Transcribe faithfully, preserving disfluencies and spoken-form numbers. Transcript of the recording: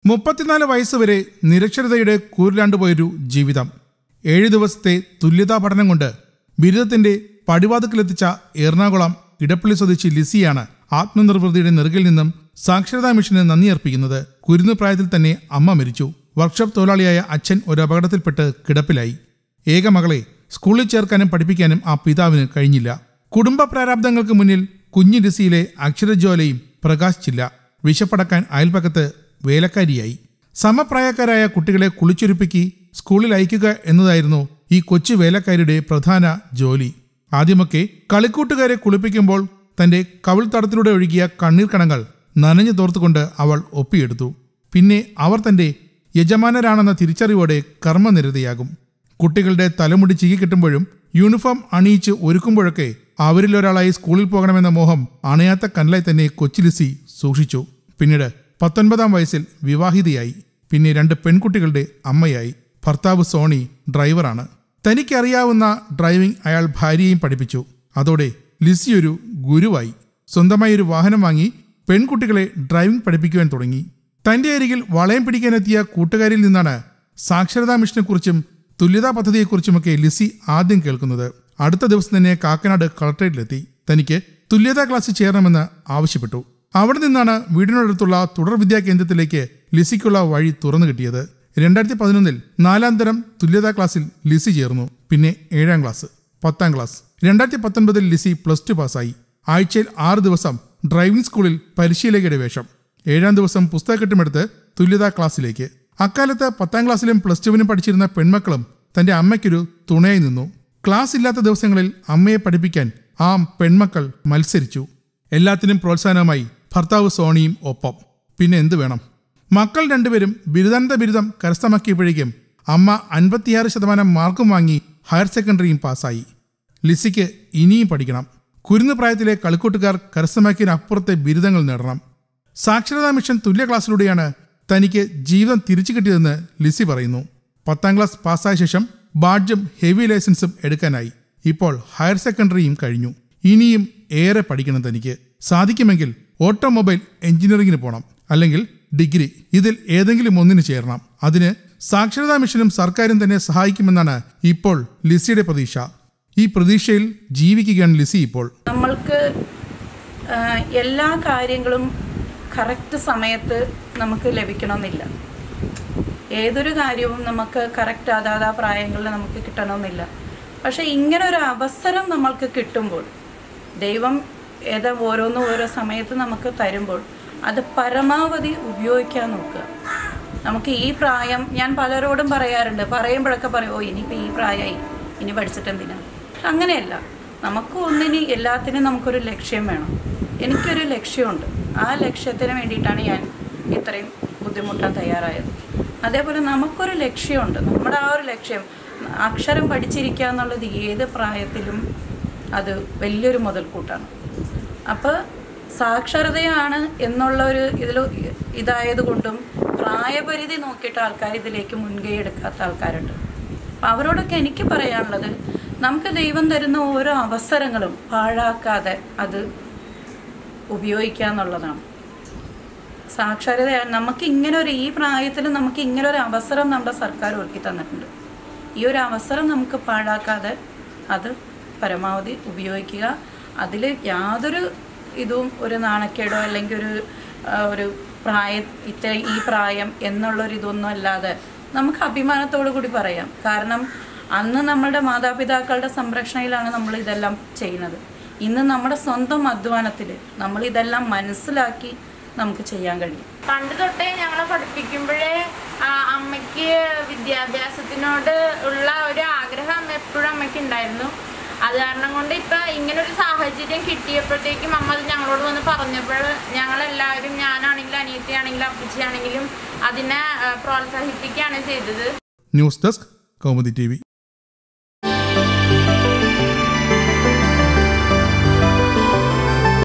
മുപ്പത്തിനാല് വയസ്സുവരെ നിരക്ഷരതയുടെ കൂരിലാണ്ടുപോയൊരു ജീവിതം. ഏഴു ദിവസത്തെ തുല്യതാ പഠനം കൊണ്ട് ബിരുദത്തിന്റെ പടിവാതിക്കലെത്തിച്ച എറണാകുളം ഇടപ്പള്ളി സ്വദേശി ലിസിയാണ് ആത്മനിർവൃതിയുടെ നെറുകിൽ നിന്നും സാക്ഷരതാ മിഷന് നന്ദി അർപ്പിക്കുന്നത്. കുരുന്നു പ്രായത്തിൽ തന്നെ അമ്മ മരിച്ചു. വർക്ക്ഷോപ്പ് തൊഴിലാളിയായ അച്ഛൻ ഒരപകടത്തിൽപ്പെട്ട് കിടപ്പിലായി. ഏകമകളെ സ്കൂളിൽ ചേർക്കാനും പഠിപ്പിക്കാനും ആ പിതാവിന് കഴിഞ്ഞില്ല. കുടുംബ പ്രാരാബ്ദങ്ങൾക്ക് മുന്നിൽ കുഞ്ഞു ലിസിയിലെ അക്ഷരജ്വാലയും പ്രകാശിച്ചില്ല. വിശപ്പടക്കാൻ അയൽപകത്ത് വേലക്കാരിയായി. സമപ്രായക്കാരായ കുട്ടികളെ കുളിച്ചൊരുപ്പിക്കി സ്കൂളിൽ അയക്കുക എന്നതായിരുന്നു ഈ കൊച്ചു വേലക്കാരിയുടെ പ്രധാന ജോലി. ആദ്യമൊക്കെ കളിക്കൂട്ടുകാരെ കുളിപ്പിക്കുമ്പോൾ തന്റെ കവിൾ തടത്തിലൂടെ ഒഴുകിയ കണ്ണീർ കണങ്ങൾ നനഞ്ഞു തോർത്തുകൊണ്ട് അവൾ ഒപ്പിയെടുത്തു. പിന്നെ അവർ തന്റെ യജമാനരാണെന്ന തിരിച്ചറിവോടെ കർമ്മനിരതയാകും. കുട്ടികളുടെ തലമുടി ചീകിക്കിട്ടുമ്പോഴും യൂണിഫോം അണിയിച്ച് ഒരുക്കുമ്പോഴൊക്കെ അവരിലൊരാളായി സ്കൂളിൽ പോകണമെന്ന മോഹം അണയാത്ത കനലായി തന്നെ കൊച്ചിലിസി സൂക്ഷിച്ചു. പിന്നീട് പത്തൊൻപതാം വയസ്സിൽ വിവാഹിതയായി. പിന്നെ രണ്ട് പെൺകുട്ടികളുടെ അമ്മയായി. ഭർത്താവ് സോണി ഡ്രൈവറാണ്. തനിക്കറിയാവുന്ന ഡ്രൈവിംഗ് അയാൾ ഭാര്യയെയും പഠിപ്പിച്ചു. അതോടെ ലിസി ഒരു ഗുരുവായി. സ്വന്തമായി ഒരു വാഹനം വാങ്ങി പെൺകുട്ടികളെ ഡ്രൈവിംഗ് പഠിപ്പിക്കുവാൻ തുടങ്ങി. തന്റെ അരികിൽ വളയം പിടിക്കാനെത്തിയ കൂട്ടുകാരിൽ നിന്നാണ് സാക്ഷരതാ മിഷനെക്കുറിച്ചും തുല്യതാ പദ്ധതിയെക്കുറിച്ചുമൊക്കെ ലിസി ആദ്യം കേൾക്കുന്നത്. അടുത്ത ദിവസം തന്നെ കാക്കനാട് കളക്ടറേറ്റിലെത്തി തനിക്ക് തുല്യതാ ക്ലാസ്സിൽ ചേരണമെന്ന് ആവശ്യപ്പെട്ടു. അവിടെ നിന്നാണ് വീടിനടുത്തുള്ള തുടർ വിദ്യാ കേന്ദ്രത്തിലേക്ക് ലിസിക്കുള്ള വഴി തുറന്നു കിട്ടിയത്. രണ്ടായിരത്തി പതിനൊന്നിൽ നാലാം തരം തുല്യതാ ക്ലാസ്സിൽ ലിസി ചേർന്നു. പിന്നെ ഏഴാം ക്ലാസ്, പത്താം ക്ലാസ്. രണ്ടായിരത്തി പത്തൊൻപതിൽ ലിസി പ്ലസ് ടു പാസ്സായി. ആഴ്ചയിൽ ആറ് ദിവസം ഡ്രൈവിംഗ് സ്കൂളിൽ പരിശീലകയുടെ വേഷം. ഏഴാം ദിവസം പുസ്തകക്കെട്ടുമെടുത്ത് തുല്യതാ ക്ലാസ്സിലേക്ക്. അക്കാലത്ത് പത്താം ക്ലാസ്സിലും പ്ലസ് ടുവിനും പഠിച്ചിരുന്ന പെൺമക്കളും തന്റെ അമ്മയ്ക്കൊരു തുണയായി നിന്നു. ക്ലാസ് ഇല്ലാത്ത ദിവസങ്ങളിൽ അമ്മയെ പഠിപ്പിക്കാൻ ആ പെൺമക്കൾ മത്സരിച്ചു. എല്ലാത്തിനും പ്രോത്സാഹനമായി ഭർത്താവ് സോണിയും ഒപ്പം. പിന്നെ എന്തു വേണം? മക്കൾ രണ്ടുപേരും ബിരുദാനന്ത ബിരുദം കരസ്ഥമാക്കിയപ്പോഴേക്കും അമ്മ അൻപത്തിയാറ് ശതമാനം മാർക്കും വാങ്ങി ഹയർ സെക്കൻഡറിയും പാസ്സായി. ലിസിക്ക് ഇനിയും പഠിക്കണം. കുരുന്നു പ്രായത്തിലെ കളിക്കൂട്ടുകാർ കരസ്ഥമാക്കിയതിനപ്പുറത്തെ ബിരുദങ്ങൾ നേടണം. സാക്ഷരതാ മിഷൻ തുല്യ ക്ലാസ്സിലൂടെയാണ് തനിക്ക് ജീവിതം തിരിച്ചു കിട്ടിയതെന്ന് ലിസി പറയുന്നു. പത്താം ക്ലാസ് പാസ്സായ ശേഷം ബാഡ്ജും ഹെവി ലൈസൻസും എടുക്കാനായി. ഇപ്പോൾ ഹയർ സെക്കൻഡറിയും കഴിഞ്ഞു. ഇനിയും ഏറെ പഠിക്കണം തനിക്ക്. സാധിക്കുമെങ്കിൽ ഓട്ടോമൊബൈൽ എഞ്ചിനീയറിംഗിന് പോകണം, അല്ലെങ്കിൽ ഡിഗ്രി. ഇതിൽ ഏതെങ്കിലും ഒന്നിന് ചേരണം. അതിന് സാക്ഷരതാ മിഷനും സർക്കാരും തന്നെ സഹായിക്കുമെന്നാണ് ഇപ്പോൾ ലിസിയുടെ പ്രതീക്ഷ. ഈ പ്രതീക്ഷയിൽ ജീവിക്കുകയാണ് ലിസി ഇപ്പോൾ. നമ്മൾക്ക് എല്ലാ കാര്യങ്ങളും കറക്റ്റ് സമയത്ത് നമുക്ക് ലഭിക്കണമെന്നില്ല. ഏതൊരു കാര്യവും നമുക്ക് കറക്റ്റ് അതാത് പ്രായങ്ങളിൽ നമുക്ക് കിട്ടണമെന്നില്ല. പക്ഷെ ഇങ്ങനെ ഒരു അവസരം നമ്മൾക്ക് കിട്ടുമ്പോൾ, ദൈവം ഏതാ ഓരോന്നും ഓരോ സമയത്ത് നമുക്ക് തരുമ്പോൾ അത് പരമാവധി ഉപയോഗിക്കാൻ നോക്കുക. നമുക്ക് ഈ പ്രായം, ഞാൻ പലരോടും പറയാറുണ്ട്, പറയുമ്പോഴൊക്കെ പറയും, ഓ ഇനിയിപ്പോൾ ഈ പ്രായമായി, ഇനി പഠിച്ചിട്ട് എന്തിനാ? അങ്ങനെയല്ല. നമുക്ക് ഒന്നിന് എല്ലാത്തിനും നമുക്കൊരു ലക്ഷ്യം വേണം. എനിക്കൊരു ലക്ഷ്യമുണ്ട്. ആ ലക്ഷ്യത്തിന് വേണ്ടിയിട്ടാണ് ഞാൻ ഇത്രയും ബുദ്ധിമുട്ടാൻ തയ്യാറായത്. അതേപോലെ നമുക്കൊരു ലക്ഷ്യമുണ്ട്. നമ്മുടെ ആ ഒരു ലക്ഷ്യം, അക്ഷരം പഠിച്ചിരിക്കുക എന്നുള്ളത് ഏത് പ്രായത്തിലും അത് വലിയൊരു മുതൽക്കൂട്ടാണ്. അപ്പോൾ സാക്ഷരതയാണ് എന്നുള്ള ഒരു ഇതിൽ ഇതായതുകൊണ്ടും പ്രായപരിധി നോക്കിയിട്ട് ആൾക്കാർ ഇതിലേക്ക് മുൻകൈ എടുക്കാത്ത ആൾക്കാരുണ്ട്. അപ്പം അവരോടൊക്കെ എനിക്ക് പറയാനുള്ളത്, നമുക്ക് ദൈവം തരുന്ന ഓരോ അവസരങ്ങളും പാഴാക്കാതെ അത് ഉപയോഗിക്കുക എന്നുള്ളതാണ്. സാക്ഷരതയാണ് നമുക്ക് ഇങ്ങനെ ഒരു ഈ പ്രായത്തിൽ നമുക്ക് ഇങ്ങനെ ഒരു അവസരം നമ്മുടെ സർക്കാർ ഒരുക്കി തന്നിട്ടുണ്ട്. ഈ ഒരു അവസരം നമുക്ക് പാഴാക്കാതെ അത് പരമാവധി ഉപയോഗിക്കുക. അതിൽ യാതൊരു ഇതും ഒരു നാണക്കേടോ അല്ലെങ്കിൽ ഒരു ഒരു പ്രായ ഇത്ര ഈ പ്രായം എന്നുള്ളൊരിതൊന്നും അല്ലാതെ നമുക്ക് അഭിമാനത്തോടു കൂടി പറയാം. കാരണം അന്ന് നമ്മളുടെ മാതാപിതാക്കളുടെ സംരക്ഷണയിലാണ് നമ്മൾ ഇതെല്ലാം ചെയ്യുന്നത്. ഇന്ന് നമ്മുടെ സ്വന്തം അധ്വാനത്തിൽ നമ്മൾ ഇതെല്ലാം മനസ്സിലാക്കി നമുക്ക് ചെയ്യാൻ കഴിയും. പണ്ട് തൊട്ടേ ഞങ്ങളെ പഠിപ്പിക്കുമ്പോഴേ അമ്മയ്ക്ക് വിദ്യാഭ്യാസത്തിനോട് ഉള്ള ഒരു ആഗ്രഹം എപ്പോഴും അമ്മയ്ക്ക് ഉണ്ടായിരുന്നു. അത് കാരണം കൊണ്ട് ഇപ്പം ഇങ്ങനൊരു സാഹചര്യം കിട്ടിയപ്പോഴത്തേക്കും അമ്മ അത് ഞങ്ങളോട് വന്ന് പറഞ്ഞപ്പോൾ ഞങ്ങളെല്ലാവരും, ഞാനാണെങ്കിലും അനിയത്തിയാണെങ്കിലും അപ്പച്ചിയാണെങ്കിലും അതിനെ പ്രോത്സാഹിപ്പിക്കുകയാണ് ചെയ്തത്. News desk Kaumudi T V.